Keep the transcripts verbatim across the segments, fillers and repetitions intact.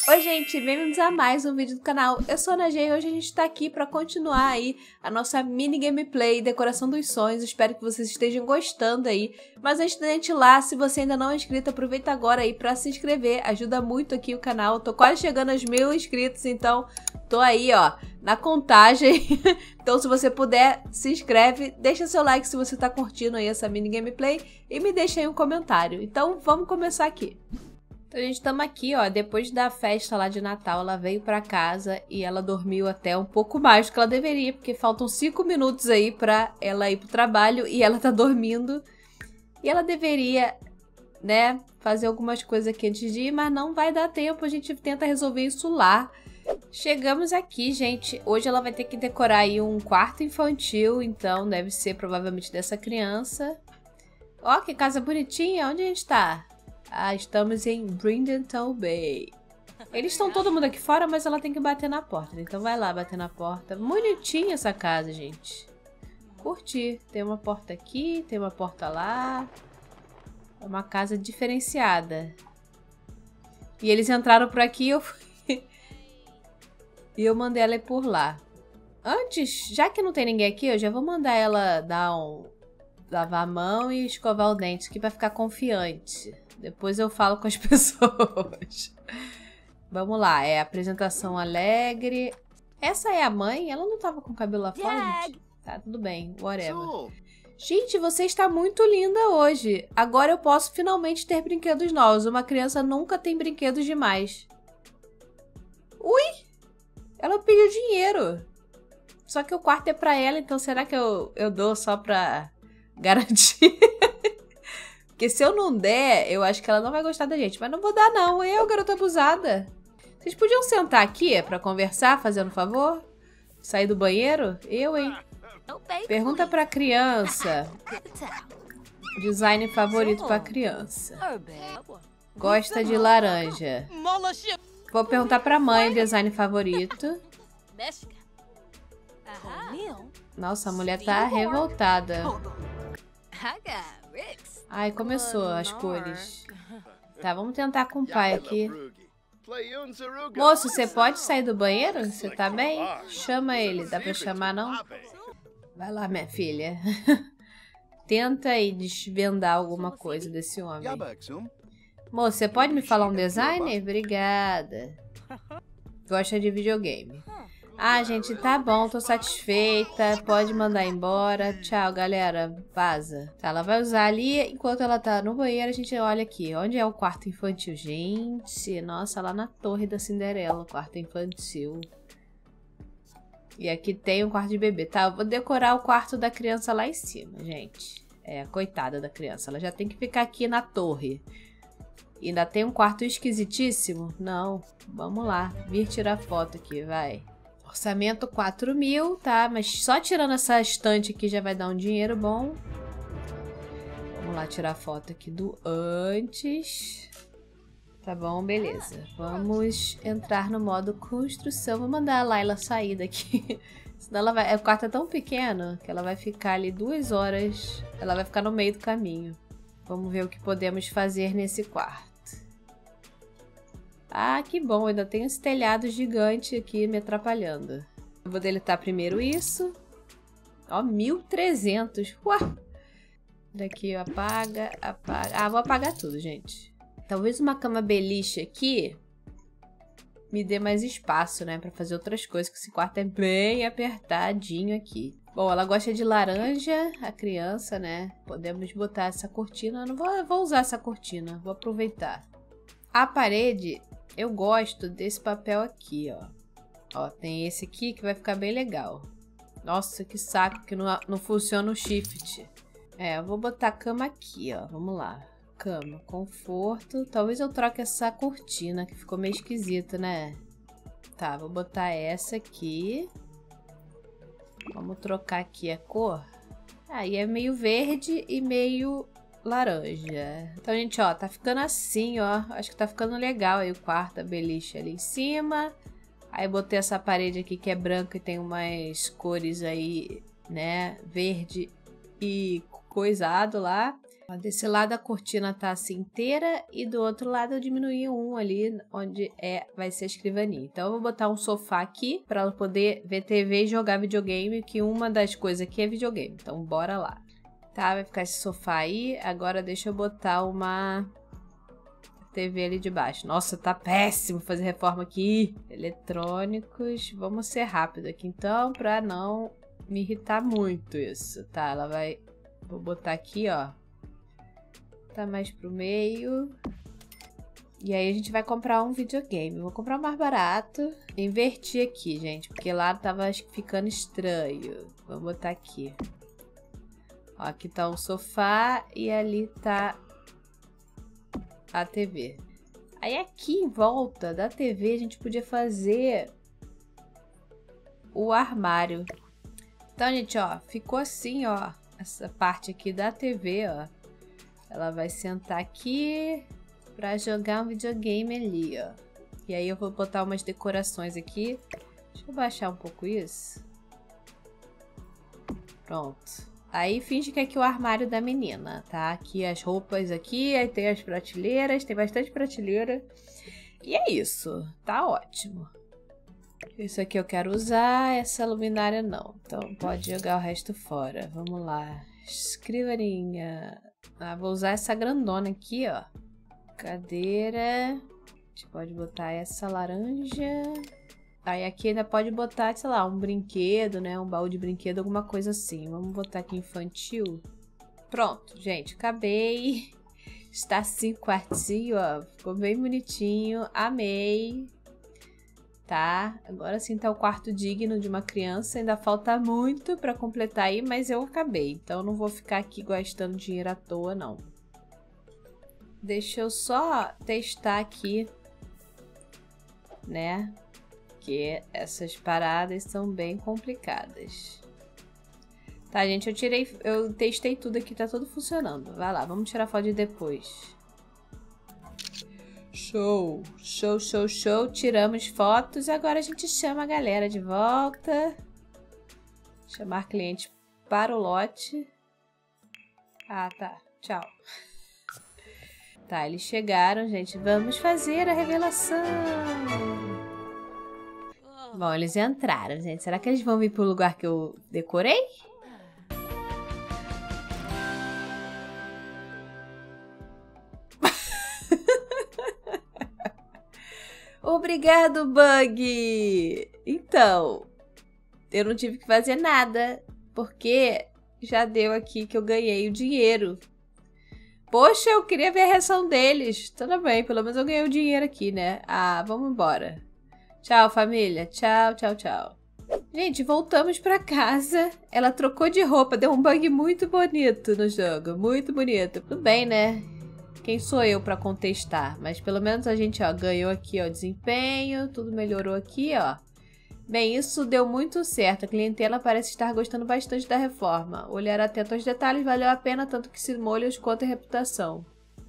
Oi gente, bem-vindos a mais um vídeo do canal. Eu sou a Ana G e hoje a gente tá aqui pra continuar aí a nossa mini gameplay Decoração dos Sonhos. Espero que vocês estejam gostando aí. Mas antes da gente ir lá, se você ainda não é inscrito, aproveita agora aí pra se inscrever. Ajuda muito aqui o canal. Tô quase chegando aos mil inscritos, então tô aí ó, na contagem. Então se você puder, se inscreve, deixa seu like se você tá curtindo aí essa mini gameplay e me deixa aí um comentário. Então vamos começar aqui. Então, a gente estamos aqui, ó, depois da festa lá de Natal, ela veio pra casa e ela dormiu até um pouco mais do que ela deveria, porque faltam cinco minutos aí pra ela ir pro trabalho e ela tá dormindo. E ela deveria, né, fazer algumas coisas aqui antes de ir, mas não vai dar tempo, a gente tenta resolver isso lá. Chegamos aqui, gente, hoje ela vai ter que decorar aí um quarto infantil, então deve ser provavelmente dessa criança. Ó, que casa bonitinha, onde a gente tá? Ah, estamos em Brindleton Bay. Eles estão todo mundo aqui fora, mas ela tem que bater na porta. Então vai lá bater na porta. Bonitinha essa casa, gente. Curti. Tem uma porta aqui, tem uma porta lá. É uma casa diferenciada. E eles entraram por aqui e eu fui... e eu mandei ela ir por lá. Antes, já que não tem ninguém aqui, eu já vou mandar ela dar um... lavar a mão e escovar o dente aqui pra ficar confiante. Depois eu falo com as pessoas. Vamos lá, é apresentação alegre. Essa é a mãe? Ela não tava com o cabelo lá fora, gente? Tá, tudo bem, whatever. Gente, você está muito linda hoje. Agora eu posso finalmente ter brinquedos novos. Uma criança nunca tem brinquedos demais. Ui! Ela pediu dinheiro. Só que o quarto é pra ela, então será que eu, eu dou só pra garantir? Porque se eu não der, eu acho que ela não vai gostar da gente. Mas não vou dar não, eu, garota abusada. Vocês podiam sentar aqui pra conversar, fazendo um favor? Sair do banheiro? Eu, hein? Pergunta pra criança. Design favorito pra criança. Gosta de laranja. Vou perguntar pra mãe o design favorito. Nossa, a mulher tá revoltada. Ai, começou as cores. Tá, vamos tentar com o pai aqui. Moço, você pode sair do banheiro? Você tá bem? Chama ele. Dá pra chamar, não? Vai lá, minha filha. Tenta aí desvendar alguma coisa desse homem. Moço, você pode me falar um design? Obrigada. Gosta de videogame. Ah, gente, tá bom, tô satisfeita, pode mandar embora. Tchau, galera, vaza. Tá, ela vai usar ali, enquanto ela tá no banheiro, a gente olha aqui. Onde é o quarto infantil? Gente, nossa, lá na Torre da Cinderela, o quarto infantil. E aqui tem um quarto de bebê. Tá, eu vou decorar o quarto da criança lá em cima, gente. É, coitada da criança, ela já tem que ficar aqui na torre. E ainda tem um quarto esquisitíssimo? Não, vamos lá, vir tirar foto aqui, vai. Orçamento quatro mil, tá? Mas só tirando essa estante aqui já vai dar um dinheiro bom. Vamos lá tirar foto aqui do antes. Tá bom, beleza. Vamos entrar no modo construção. Vou mandar a Layla sair daqui. Senão ela vai... O quarto é tão pequeno que ela vai ficar ali duas horas. Ela vai ficar no meio do caminho. Vamos ver o que podemos fazer nesse quarto. Ah, que bom, ainda tem esse telhado gigante aqui me atrapalhando. Eu vou deletar primeiro isso. Ó, mil e trezentos. Uau! Daqui eu apaga, apaga. Ah, vou apagar tudo, gente. Talvez uma cama beliche aqui me dê mais espaço, né? Pra fazer outras coisas, que esse quarto é bem apertadinho aqui. Bom, ela gosta de laranja, a criança, né? Podemos botar essa cortina. Eu não vou, vou usar essa cortina, vou aproveitar. A parede... Eu gosto desse papel aqui, ó. Ó, tem esse aqui que vai ficar bem legal. Nossa, que saco que não, não funciona o shift. É, eu vou botar a cama aqui, ó. Vamos lá. Cama, conforto. Talvez eu troque essa cortina, que ficou meio esquisita, né? Tá, vou botar essa aqui. Vamos trocar aqui a cor. Aí é meio verde e meio... laranja. Então, gente, ó, tá ficando assim, ó. Acho que tá ficando legal aí o quarto, a beliche ali em cima. Aí botei essa parede aqui que é branca e tem umas cores aí, né, verde e coisado lá. Ó, desse lado a cortina tá assim inteira e do outro lado eu diminuí um ali onde é, vai ser a escrivaninha. Então eu vou botar um sofá aqui para ela poder ver T V e jogar videogame, que uma das coisas aqui é videogame. Então bora lá. Tá, vai ficar esse sofá aí. Agora deixa eu botar uma T V ali de baixo. Nossa, tá péssimo fazer reforma aqui. Eletrônicos. Vamos ser rápido aqui então, pra não me irritar muito isso. Tá, ela vai... Vou botar aqui, ó. Tá mais pro meio. E aí a gente vai comprar um videogame. Vou comprar o mais barato. Invertir aqui, gente, porque lá tava ficando estranho. Vou botar aqui. Ó, aqui tá um sofá e ali tá a T V. Aí aqui em volta da T V a gente podia fazer o armário. Então, gente, ó, ficou assim, ó, essa parte aqui da T V, ó. Ela vai sentar aqui pra jogar um videogame ali, ó. E aí eu vou botar umas decorações aqui. Deixa eu baixar um pouco isso. Pronto. Aí finge que é aqui o armário da menina, tá? Aqui as roupas aqui, aí tem as prateleiras, tem bastante prateleira. E é isso, tá ótimo. Isso aqui eu quero usar, essa luminária não. Então pode jogar o resto fora. Vamos lá. Escrivaninha. Ah, vou usar essa grandona aqui, ó. Cadeira. A gente pode botar essa laranja. Aí aqui ainda pode botar, sei lá, um brinquedo, né? Um baú de brinquedo, alguma coisa assim. Vamos botar aqui infantil. Pronto, gente, acabei. Está assim o quartinho, ó. Ficou bem bonitinho. Amei. Tá? Agora sim tá o quarto digno de uma criança. Ainda falta muito pra completar aí, mas eu acabei. Então não vou ficar aqui gastando dinheiro à toa, não. Deixa eu só testar aqui, né? Porque essas paradas são bem complicadas. Tá, gente, eu tirei, eu testei tudo aqui, tá tudo funcionando. Vai lá, vamos tirar foto de depois. Show, show, show, show. Tiramos fotos, agora a gente chama a galera de volta. Chamar cliente para o lote. Ah, tá, tchau. Tá, eles chegaram, gente. Vamos fazer a revelação. Bom, eles entraram, gente. Será que eles vão vir pro lugar que eu decorei? Obrigado, Bug! Então, eu não tive que fazer nada, porque já deu aqui que eu ganhei o dinheiro. Poxa, eu queria ver a reação deles. Tudo bem, pelo menos eu ganhei o dinheiro aqui, né? Ah, vamos embora. Tchau, família. Tchau, tchau, tchau. Gente, voltamos pra casa. Ela trocou de roupa. Deu um bug muito bonito no jogo. Muito bonito. Tudo bem, né? Quem sou eu pra contestar? Mas pelo menos a gente, ó, ganhou aqui, ó, desempenho. Tudo melhorou aqui, ó. Bem, isso deu muito certo. A clientela parece estar gostando bastante da reforma. Olhar atento aos detalhes valeu a pena, tanto que se molhos quanto a reputação.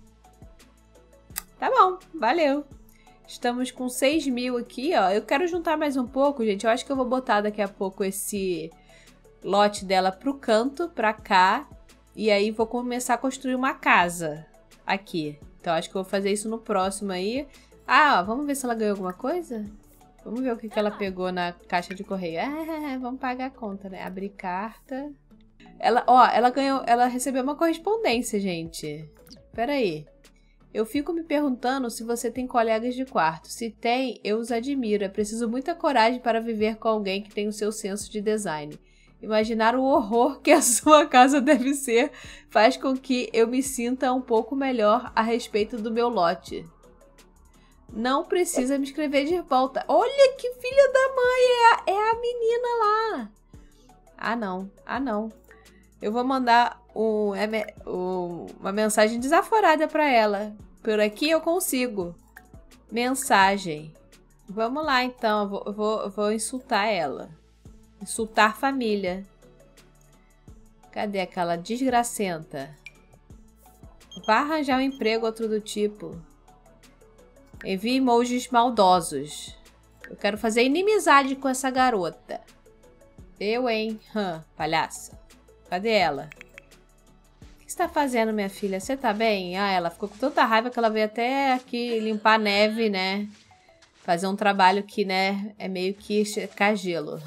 Tá bom, valeu. Estamos com seis mil aqui, ó. Eu quero juntar mais um pouco, gente. Eu acho que eu vou botar daqui a pouco esse lote dela pro canto, pra cá. E aí vou começar a construir uma casa aqui. Então acho que eu vou fazer isso no próximo aí. Ah, ó, vamos ver se ela ganhou alguma coisa? Vamos ver o que, que ela pegou na caixa de correio. Ah, vamos pagar a conta, né? Abrir carta. Ela, ó, ela ganhou, ela recebeu uma correspondência, gente. Pera aí. Eu fico me perguntando se você tem colegas de quarto. Se tem, eu os admiro. É preciso muita coragem para viver com alguém que tem o seu senso de design. Imaginar o horror que a sua casa deve ser faz com que eu me sinta um pouco melhor a respeito do meu lote. Não precisa me escrever de volta. Olha que filha da mãe! É a, é a menina lá. Ah, não. Ah, não. Eu vou mandar um, um, uma mensagem desaforada para ela. Por aqui eu consigo. Mensagem. Vamos lá, então. Eu vou, eu vou, eu vou insultar ela. Insultar família. Cadê aquela desgracenta? Vá arranjar um emprego, outro do tipo. Envie emojis maldosos. Eu quero fazer inimizade com essa garota. Eu, hein? Hã, palhaça. Cadê ela? que você tá fazendo, minha filha? Você tá bem? Ah, ela ficou com tanta raiva que ela veio até aqui limpar a neve, né? Fazer um trabalho que, né, é meio que secar gelo.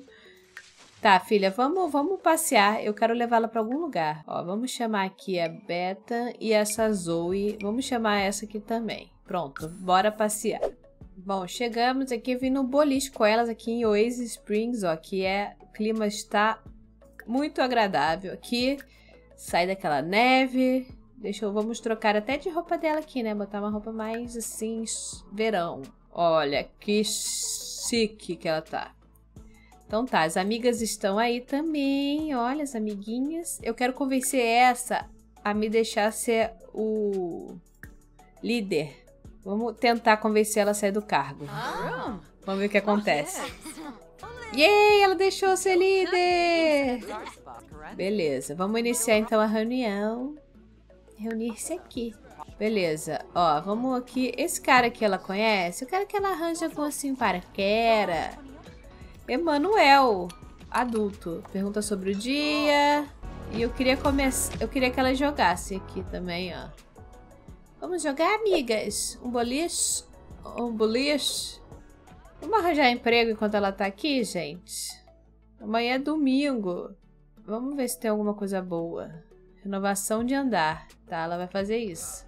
Tá, filha, vamos, vamos passear. Eu quero levá-la pra algum lugar. Ó, vamos chamar aqui a Beta e essa Zoe. Vamos chamar essa aqui também. Pronto, bora passear. Bom, chegamos aqui, vim no boliche com elas aqui em Oasis Springs, ó, que é... O clima está muito agradável aqui. Sai daquela neve. Deixa eu... Vamos trocar até de roupa dela aqui, né? Botar uma roupa mais, assim, verão. Olha, que chique que ela tá. Então tá, as amigas estão aí também. Olha, as amiguinhas. Eu quero convencer essa a me deixar ser o líder. Vamos tentar convencer ela a sair do cargo. Vamos ver o que acontece. Yay, ela deixou ser líder. Beleza, vamos iniciar então a reunião. Reunir-se aqui. Beleza, ó, vamos aqui. Esse cara que ela conhece, eu quero que ela arranje algum assim paquera. Emanuel, adulto. Pergunta sobre o dia. E eu queria começar. Eu queria que ela jogasse aqui também, ó. Vamos jogar, amigas? Um boliche? Um boliche? Vamos arranjar emprego enquanto ela tá aqui, gente? Amanhã é domingo. Vamos ver se tem alguma coisa boa. Renovação de andar. Tá, ela vai fazer isso.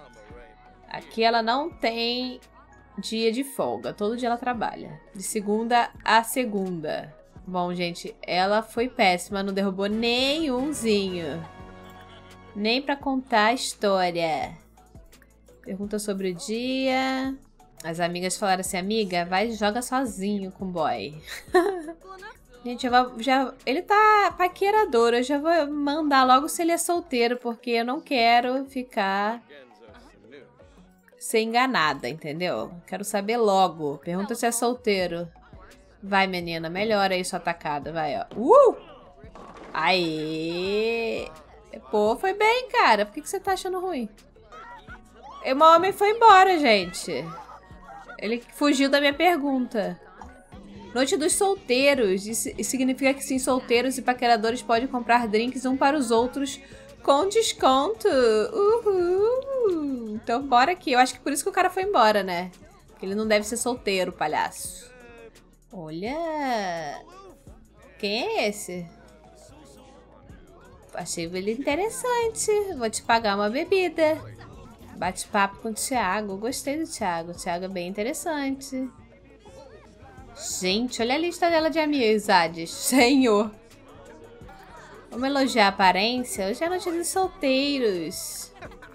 Aqui ela não tem dia de folga. Todo dia ela trabalha. De segunda a segunda. Bom, gente, ela foi péssima. Não derrubou nenhumzinho. Nem pra contar a história. Pergunta sobre o dia. As amigas falaram assim, amiga, vai e joga sozinho com o boy. Gente, eu vou, já, ele tá paquerador. Eu já vou mandar logo se ele é solteiro, porque eu não quero ficar... ser enganada, entendeu? Quero saber logo. Pergunta se é solteiro. Vai, menina. Melhora aí sua tacada. Vai, ó. Uh! Aê! Pô, foi bem, cara. Por que, que você tá achando ruim? O meu homem foi embora, gente. Ele fugiu da minha pergunta. Noite dos solteiros. Isso significa que sim, solteiros e paqueradores podem comprar drinks um para os outros com desconto. Uhul! Então bora aqui. Eu acho que por isso que o cara foi embora, né? Porque ele não deve ser solteiro, palhaço. Olha! Quem é esse? Achei ele interessante. Vou te pagar uma bebida. Bate-papo com o Thiago. Gostei do Thiago. O Thiago é bem interessante. Gente, olha a lista dela de amizades. Senhor! Vamos elogiar a aparência? Hoje é noite dos solteiros.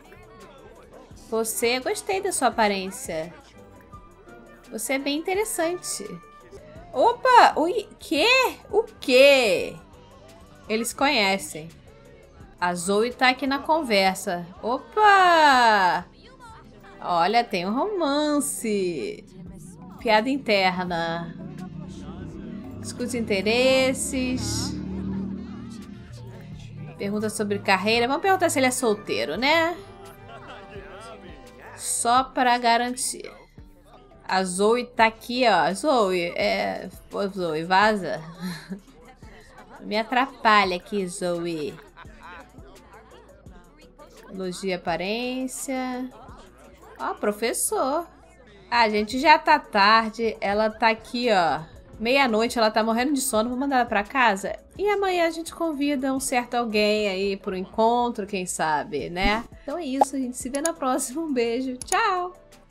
Você, gostei da sua aparência. Você é bem interessante. Opa! O quê? O quê? Eles conhecem. A Zoe tá aqui na conversa. Opa! Olha, tem um romance. Piada interna. Discute interesses. Pergunta sobre carreira. Vamos perguntar se ele é solteiro, né? Só pra garantir. A Zoe tá aqui, ó. Zoe, é... Pô, Zoe, vaza. Me atrapalha aqui, Zoe. Elogia a aparência. Ó, professor. Ah, gente, já tá tarde. Ela tá aqui, ó. Meia-noite, ela tá morrendo de sono. Vou mandar ela pra casa. E amanhã a gente convida um certo alguém aí pro encontro, quem sabe, né? Então é isso, a gente se vê na próxima. Um beijo. Tchau!